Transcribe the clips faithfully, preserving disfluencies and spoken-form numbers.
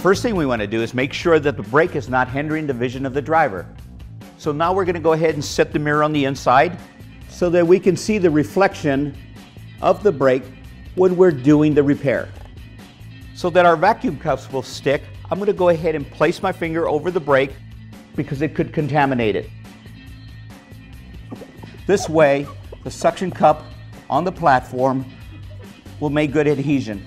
first thing we want to do is make sure that the brake is not hindering the vision of the driver. So now we're going to go ahead and set the mirror on the inside so that we can see the reflection of the brake when we're doing the repair. So that our vacuum cups will stick, I'm going to go ahead and place my finger over the brake because it could contaminate it. This way, the suction cup on the platform will make good adhesion.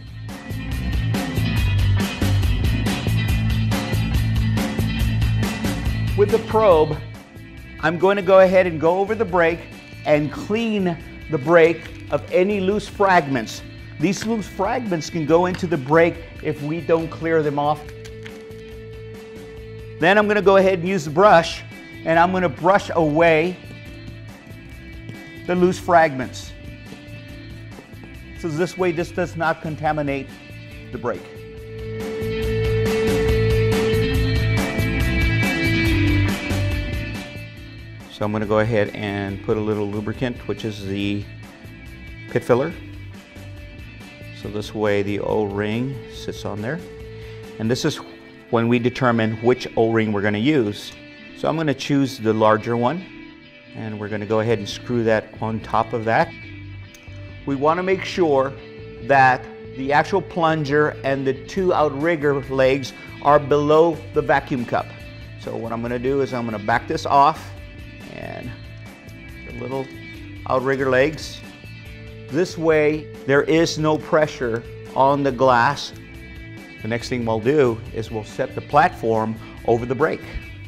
With the probe, I'm going to go ahead and go over the brake and clean the brake of any loose fragments. These loose fragments can go into the brake if we don't clear them off. Then I'm going to go ahead and use the brush, and I'm going to brush away the loose fragments. So this way this does not contaminate the brake. So I'm going to go ahead and put a little lubricant, which is the pit filler. So this way the O-ring sits on there. And this is when we determine which O-ring we're going to use. So I'm going to choose the larger one, and we're going to go ahead and screw that on top of that. We want to make sure that the actual plunger and the two outrigger legs are below the vacuum cup. So what I'm going to do is I'm going to back this off, and the little outrigger legs. This way there is no pressure on the glass. The next thing we'll do is we'll set the platform over the brake.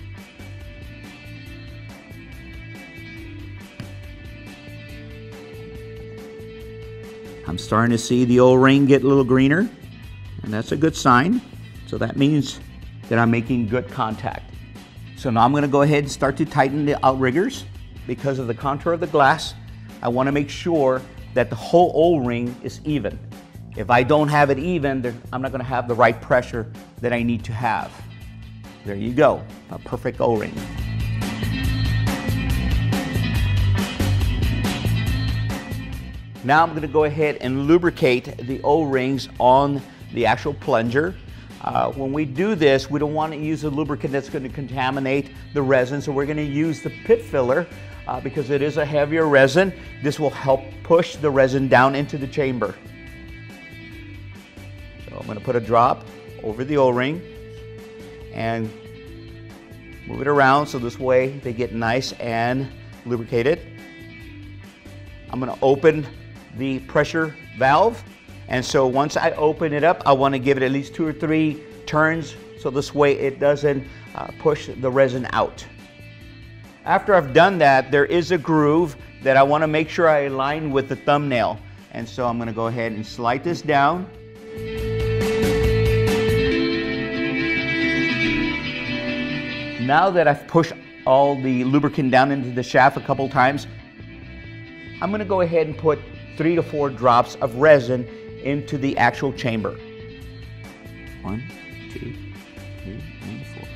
I'm starting to see the O-ring get a little greener, and that's a good sign. So that means that I'm making good contact. So now I'm going to go ahead and start to tighten the outriggers. Because of the contour of the glass, I want to make sure that the whole O-ring is even. If I don't have it even, I'm not going to have the right pressure that I need to have. There you go, a perfect O-ring. Now I'm going to go ahead and lubricate the O-rings on the actual plunger. Uh, when we do this, we don't want to use a lubricant that's going to contaminate the resin, so we're going to use the pit filler uh, because it is a heavier resin. This will help push the resin down into the chamber. So I'm going to put a drop over the O-ring and move it around so this way they get nice and lubricated. I'm going to open the pressure valve. And so once I open it up, I want to give it at least two or three turns so this way it doesn't uh, push the resin out. After I've done that, there is a groove that I want to make sure I align with the thumbnail. And so I'm going to go ahead and slide this down. Now that I've pushed all the lubricant down into the shaft a couple times, I'm going to go ahead and put three to four drops of resin into the actual chamber. One, two, three, and four.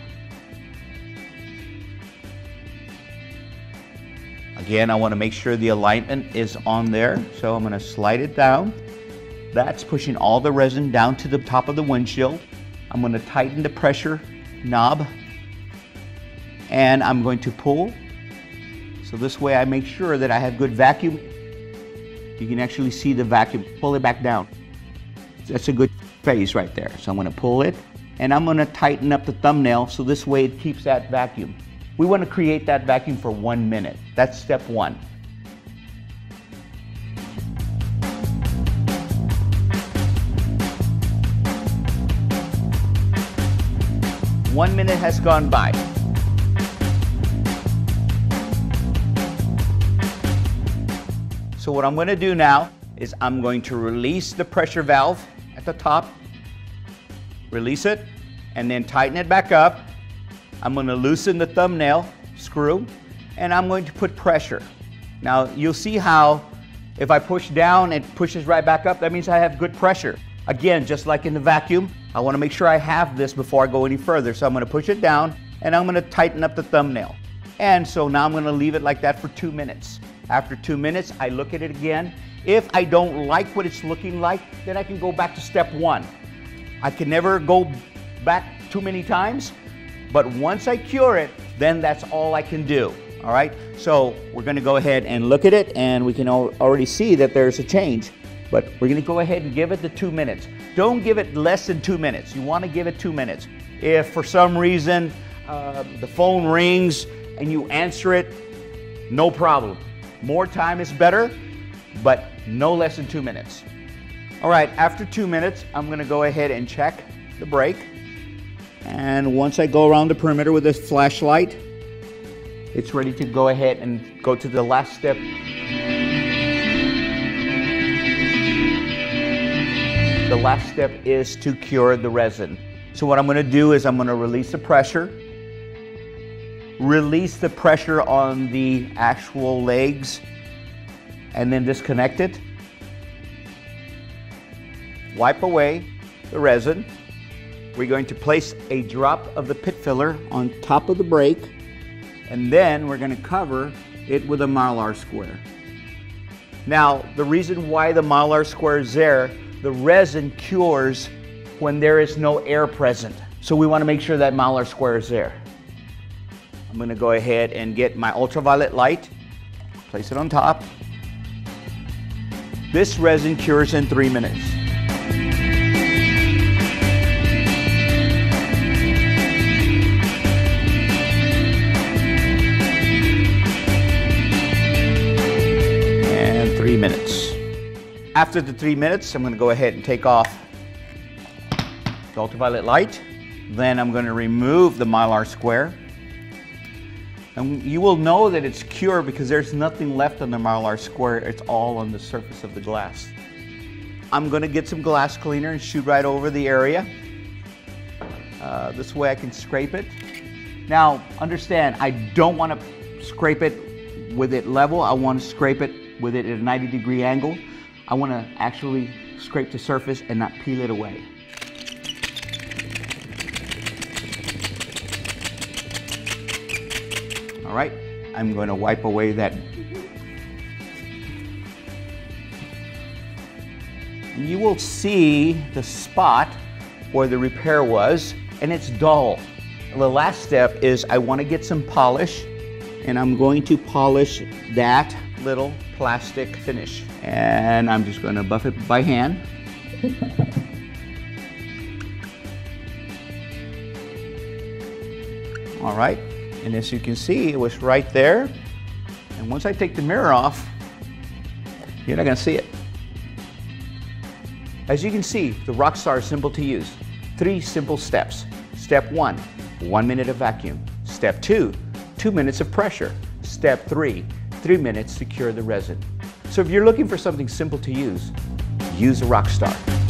Again, I want to make sure the alignment is on there, so I'm going to slide it down. That's pushing all the resin down to the top of the windshield. I'm going to tighten the pressure knob, and I'm going to pull. So this way I make sure that I have good vacuum. You can actually see the vacuum. Pull it back down. That's a good phase right there. So I'm going to pull it, and I'm going to tighten up the thumbnail so this way it keeps that vacuum. We want to create that vacuum for one minute. That's step one. One minute has gone by. So what I'm going to do now is I'm going to release the pressure valve at the top, release it, and then tighten it back up. I'm going to loosen the thumbnail screw, and I'm going to put pressure. Now you'll see how if I push down, it pushes right back up. That means I have good pressure. Again, just like in the vacuum, I want to make sure I have this before I go any further. So I'm going to push it down, and I'm going to tighten up the thumbnail. And so now I'm going to leave it like that for two minutes. After two minutes, I look at it again. If I don't like what it's looking like, then I can go back to step one. I can never go back too many times, but once I cure it, then that's all I can do. All right, so we're gonna go ahead and look at it, and we can al already see that there's a change, but we're gonna go ahead and give it the two minutes. Don't give it less than two minutes. You wanna give it two minutes. If for some reason uh, the phone rings and you answer it, no problem. More time is better, but no less than two minutes. All right, after two minutes, I'm gonna go ahead and check the brake. And once I go around the perimeter with this flashlight, it's ready to go ahead and go to the last step. The last step is to cure the resin. So what I'm gonna do is I'm gonna release the pressure, release the pressure on the actual legs, and then disconnect it. Wipe away the resin. We're going to place a drop of the pit filler on top of the brake, and then we're going to cover it with a Mylar square. Now, the reason why the Mylar square is there, the resin cures when there is no air present. So we want to make sure that Mylar square is there. I'm going to go ahead and get my ultraviolet light, place it on top. This resin cures in three minutes. Three minutes. After the three minutes, I'm going to go ahead and take off the ultraviolet light. Then I'm going to remove the Mylar square. And you will know that it's cured because there's nothing left on the Mylar square. It's all on the surface of the glass. I'm going to get some glass cleaner and shoot right over the area. Uh, this way I can scrape it. Now, understand, I don't want to scrape it with it level. I want to scrape it with it at a ninety degree angle. I want to actually scrape the surface and not peel it away. All right, I'm going to wipe away that. And you will see the spot where the repair was, and it's dull. The last step is I want to get some polish, and I'm going to polish that little plastic finish. And I'm just going to buff it by hand. All right, and as you can see, it was right there. And once I take the mirror off, you're not going to see it. As you can see, the Rockstar is simple to use. Three simple steps. Step one, one minute of vacuum. Step two, two minutes of pressure. Step three, three minutes to cure the resin. So if you're looking for something simple to use, use a Rockstar.